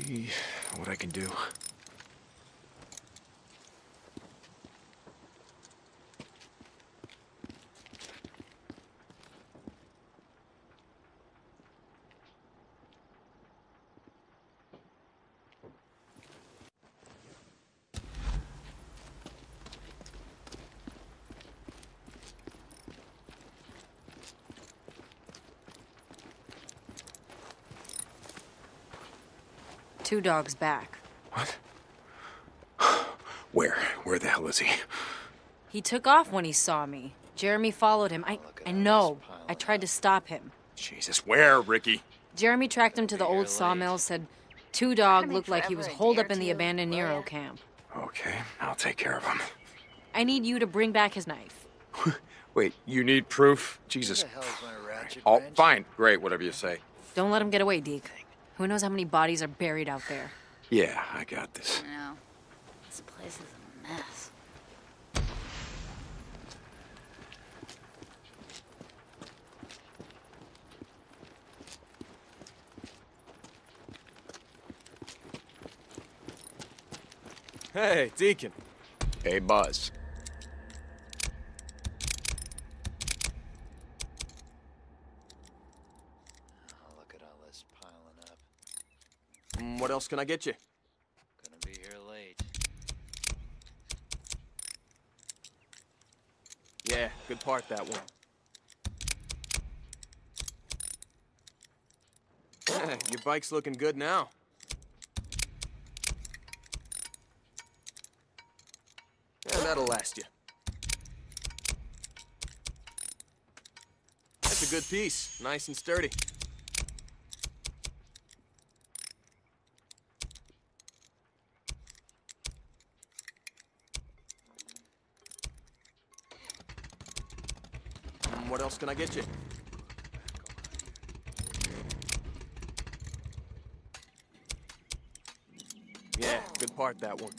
see what I can do. Two dogs back. What? Where the hell is he? He took off when he saw me. Jeremy followed him. I know. I tried to stop him. Jesus, where, Ricky? Jeremy tracked him to the old sawmill, said Two Dog looked like he was holed up in the abandoned Nero camp. Okay, I'll take care of him. I need you to bring back his knife. Wait, you need proof? Jesus. Oh, fine. Great, whatever you say. Don't let him get away, Deke. Who knows how many bodies are buried out there? Yeah, I got this. No. This place is a mess. Hey, Deacon. Hey, Buzz. Look at all this piling up. What else can I get you? Gonna be here late. Yeah, good part, that one. Your bike's looking good now. Yeah, that'll last you. That's a good piece. Nice and sturdy. What else can I get you? Yeah, good part, that one.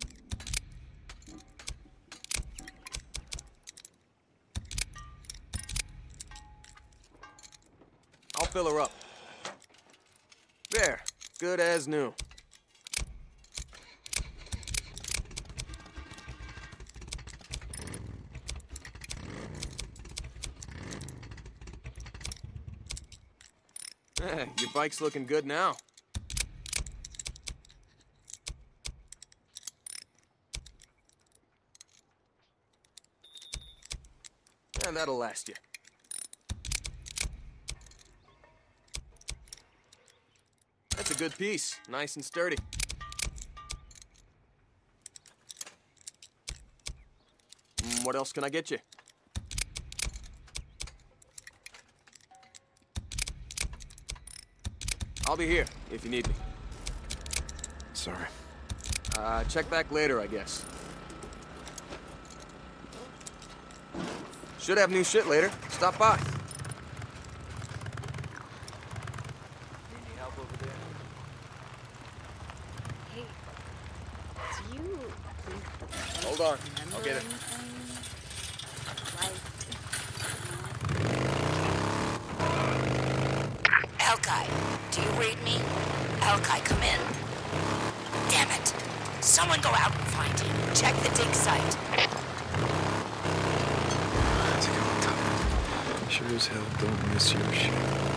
I'll fill her up. There, good as new. Your bike's looking good now. And that'll last you. That's a good piece. Nice and sturdy. What else can I get you? I'll be here if you need me. Sorry. Check back later, I guess. Should have new shit later. Stop by. Need any help over there? Hey, do you... Hold on. I'll get it. Alki, do you read me? Alki, come in. Damn it. Someone go out and find him. Check the dig site. How's it going, Copeland? Sure as hell don't miss your shit.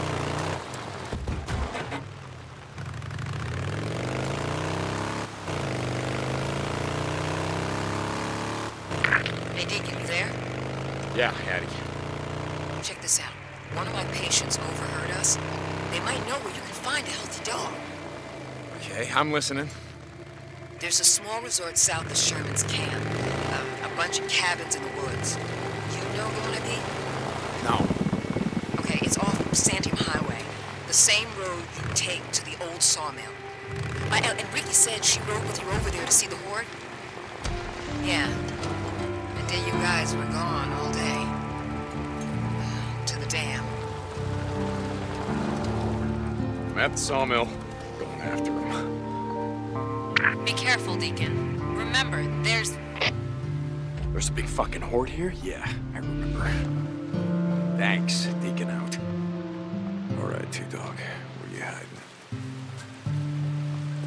Hey, Deacon, you there? Yeah, Hattie. Check this out. One of my patients overheard us. They might know where you can find a healthy dog. Okay, I'm listening. There's a small resort south of Sherman's camp. A bunch of cabins in the woods. You know the one I mean? No. Okay, it's off Santiam Highway. The same road you take to the old sawmill. And Rikki said she rode with you over there to see the horde? Yeah. And then you guys were gone all day. To the dam. I'm at the sawmill. Going after him. Be careful, Deacon. Remember, there's There's a big fucking horde here? Yeah, I remember. Thanks, Deacon out. All right, Two Dog, where you hiding?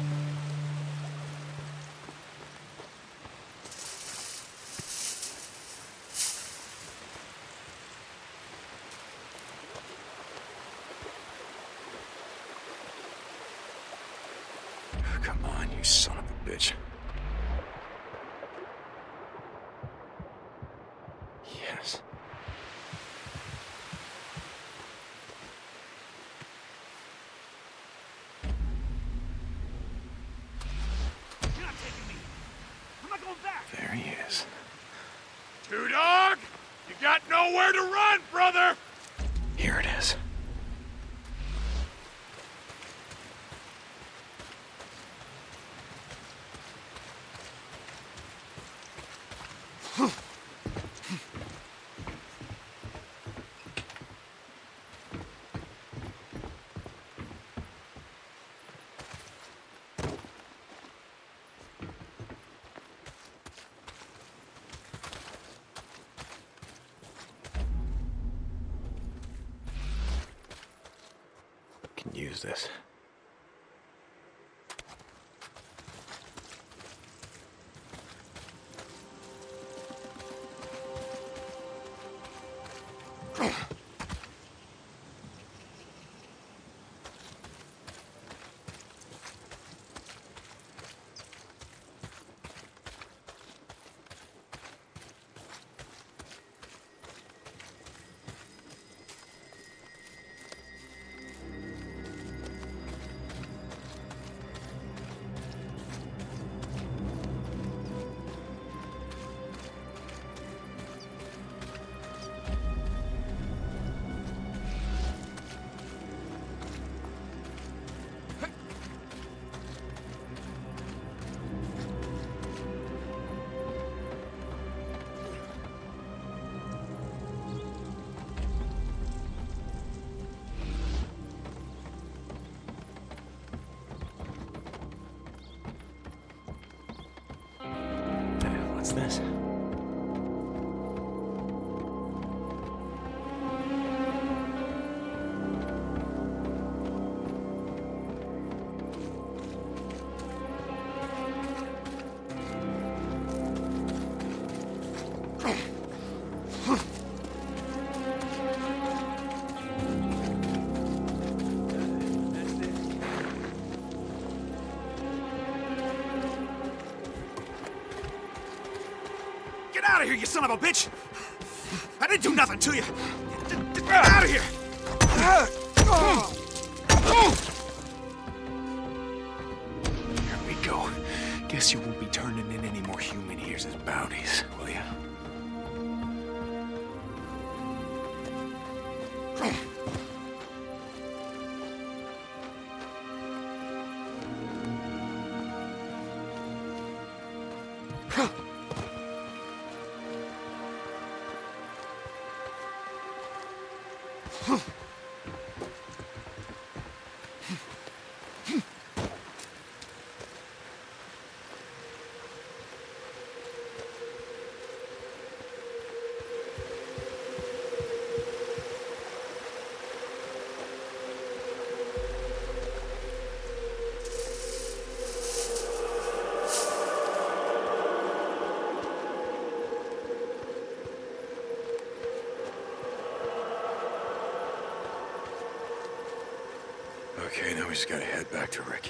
Come on, you son of a bitch. Yes. You're not taking me. I'm not going back. There he is. Two Dog, you got nowhere to run, brother. Here it is. Can use this. What's this? Get out of here, you son of a bitch! I didn't do nothing to you. Get out of here! Here we go. Guess you won't be turning in any more human ears as bounties, will ya? Okay, now we just gotta head back to Rikki.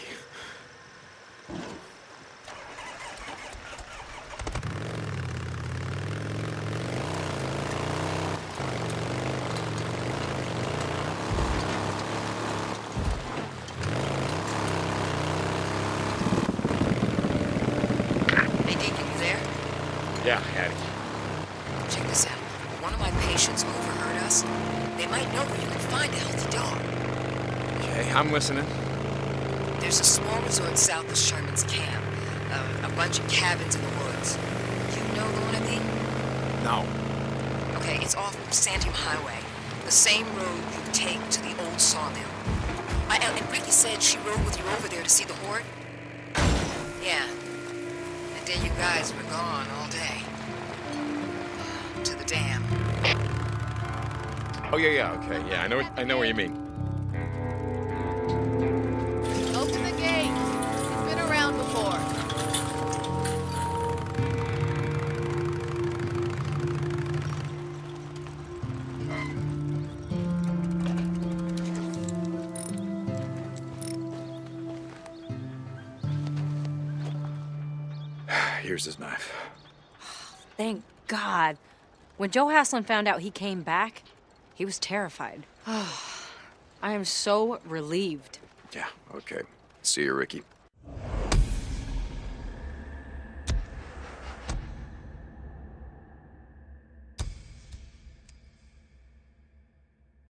Hey, Deacon, you there? Yeah, Hattie. Check this out. One of my patients overheard us. They might know where you can find a healthy dog. Okay, I'm listening. There's a small resort south of Sherman's camp. A bunch of cabins in the woods. You know the one I mean? No. Okay, it's off Santiam Highway. The same road you take to the old sawmill. And Rikki said she rode with you over there to see the horde? Yeah. And then you guys were gone all day. To the dam. Oh yeah, okay, yeah, I know what you mean. Open the gate. He's been around before. Here's his knife. Thank God. When Joe Haslund found out he came back, he was terrified. I am so relieved. Yeah, okay. See you, Ricky.